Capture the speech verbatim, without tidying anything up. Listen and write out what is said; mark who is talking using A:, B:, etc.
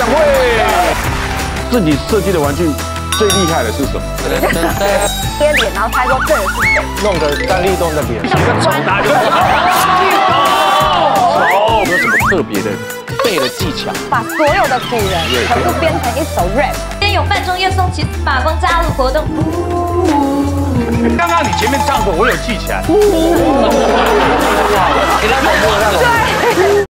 A: 两位，自己设计的玩具最厉害的是什么？
B: 贴脸，然后猜说这人是谁，
A: 弄个站立洞那边，一个手拿就手，有什么特别的背的技巧？
B: 把所有的古人全部编成一首 rap。
C: 今天有范仲淹、宋琦、马峰加入活动。
A: 刚刚你前面唱的，我有记起来。
B: 对。